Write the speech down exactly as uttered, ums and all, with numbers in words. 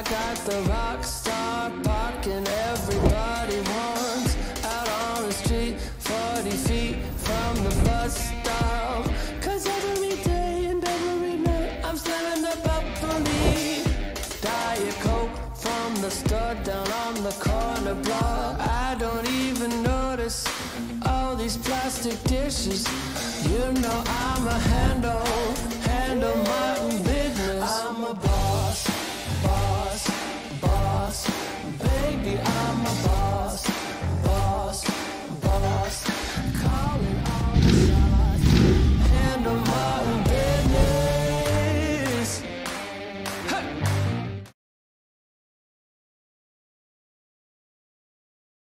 got the rock star parking everybody wants. Out on the street, forty feet from the bus stop. Cause every day and every night I'm slamming the bubbly. Diet Coke from the store down on the corner block. I don't even notice all these plastic dishes. You know I'm a handle